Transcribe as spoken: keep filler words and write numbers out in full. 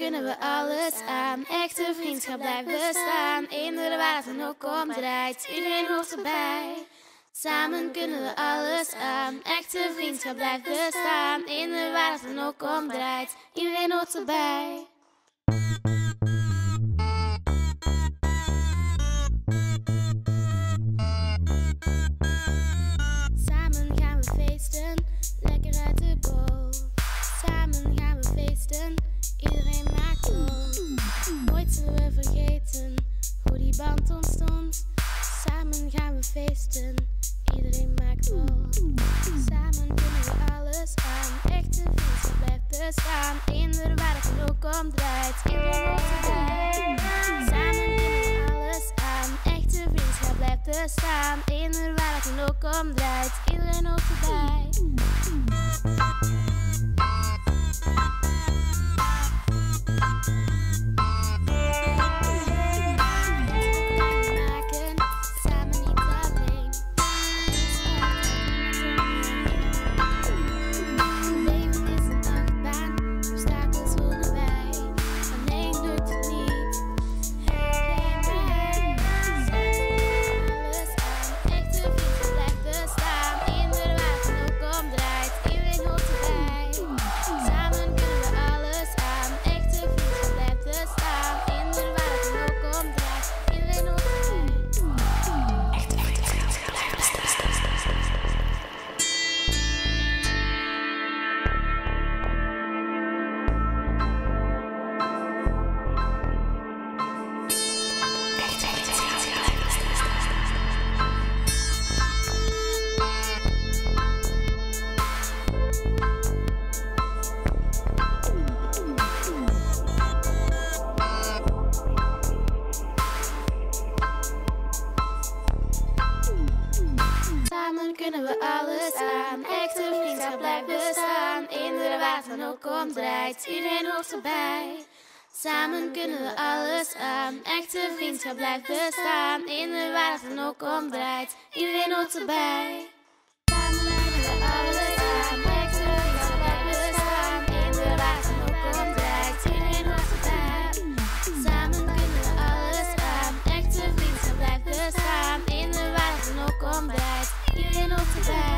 kunnen we alles aan. Echte vriendschap blijft bestaan. In de waar het dan ook om draait. Iedereen hoort erbij. Samen kunnen we alles aan. Echte vriendschap blijft bestaan. In de waar het dan ook om draait. Iedereen hoort erbij. Samen gaan we feesten, lekker uit de bol. Samen gaan we feesten, iedereen maakt vol. Nooit zullen we vergeten hoe die band ontstond. Samen gaan we feesten, iedereen maakt vol. Samen kunnen we alles aan, echte vriendschap blijft bestaan. In de waar het dan ook om draait, iedereen hoort erbij. Samen kunnen we alles aan, echte vriendschap blijft bestaan. In de waar het dan ook om draait, iedereen hoort erbij. Samen kunnen we alles aan, echte vriendschap blijft bestaan. In de waar het dan ook om draait, iedereen hoort erbij. Samen kunnen we alles aan, echte vriendschap blijft bestaan. In de waar het dan ook om draait, iedereen hoort erbij. Samen kunnen we alles aan, echte vriendschap blijft bestaan. In de waar het dan ook om draait, iedereen hoort erbij. Samen kunnen we alles aan, echte vriendschap blijft bestaan. In de waar het dan ook om draait, iedereen hoort erbij.